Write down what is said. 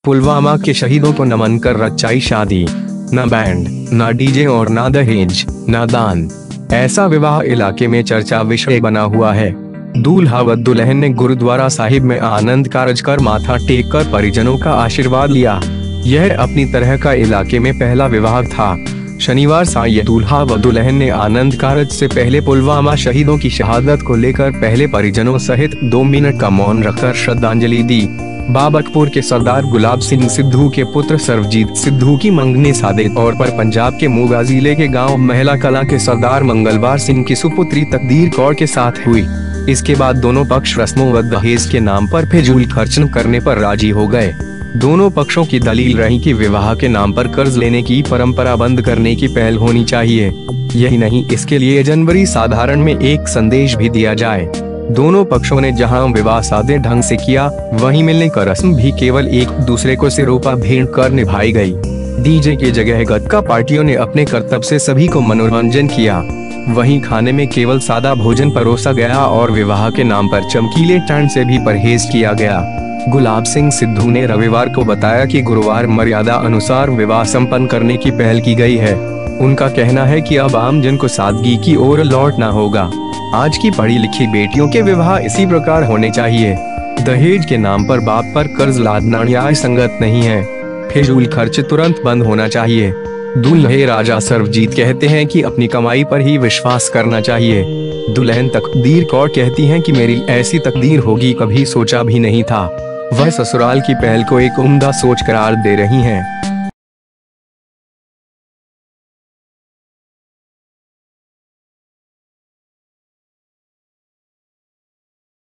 पुलवामा के शहीदों को नमन कर रचाई शादी। न बैंड, न डीजे और न दहेज, न दान। ऐसा विवाह इलाके में चर्चा विषय बना हुआ है। दूल्हा व दुल्हन ने गुरुद्वारा साहिब में आनंद कारज कर माथा टेक कर परिजनों का आशीर्वाद लिया। यह अपनी तरह का इलाके में पहला विवाह था। शनिवार सांय दूल्हा व दुल्हन ने आनंद कारज से पहले पुलवामा शहीदों की शहादत को लेकर पहले परिजनों सहित 2 मिनट का मौन रखकर श्रद्धांजलि दी। बाबतपुर के सरदार गुलाब सिंह सिद्धू के पुत्र सर्वजीत सिद्धू की मंगनी सादे तौर पर पंजाब के मोगा जिले के गांव महिला कला के सरदार मंगलवार सिंह की सुपुत्री तकदीर कौर के साथ हुई। इसके बाद दोनों पक्ष रस्मों व दहेज के नाम पर फिजूल खर्च करने पर राजी हो गए। दोनों पक्षों की दलील रही कि विवाह के नाम पर कर्ज लेने की परंपरा बंद करने की पहल होनी चाहिए। यही नहीं, इसके लिए जनवरी साधारण में एक संदेश भी दिया जाए। दोनों पक्षों ने जहां विवाह सादे ढंग से किया, वहीं मिलने का रस्म भी केवल एक दूसरे को सिरोपा भेंट कर निभाई गई। डीजे की जगह गतका पार्टियों ने अपने कर्तव्य से सभी को मनोरंजन किया। वहीं खाने में केवल सादा भोजन परोसा गया और विवाह के नाम पर चमकीले टैंट से भी परहेज किया गया। गुलाब सिंह सिद्धू ने रविवार को बताया कि गुरुवार मर्यादा अनुसार विवाह संपन्न करने की पहल की गई है। उनका कहना है कि अब आमजन को सादगी की ओर लौटना होगा। आज की पढ़ी लिखी बेटियों के विवाह इसी प्रकार होने चाहिए। दहेज के नाम पर बाप पर कर्ज लादना न्याय संगत नहीं है। फिजूल खर्च तुरंत बंद होना चाहिए। दूल्हे राजा सर्वजीत कहते हैं कि अपनी कमाई पर ही विश्वास करना चाहिए। दुल्हन तकदीर कौर कहती हैं कि मेरी ऐसी तकदीर होगी कभी सोचा भी नहीं था। वह ससुराल की पहल को एक उम्दा सोच करार दे रही हैं।